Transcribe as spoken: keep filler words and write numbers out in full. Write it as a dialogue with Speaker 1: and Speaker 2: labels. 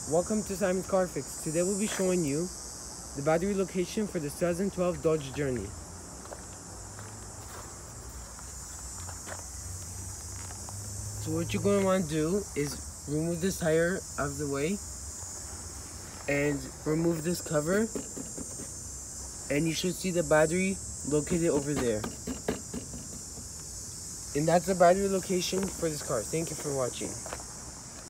Speaker 1: Welcome to Simon's Car Fix. Today we'll be showing you the battery location for the two thousand twelve Dodge Journey. So what you're going to want to do is remove this tire out of the way and remove this cover, and you should see the battery located over there. And that's the battery location for this car. Thank you for watching.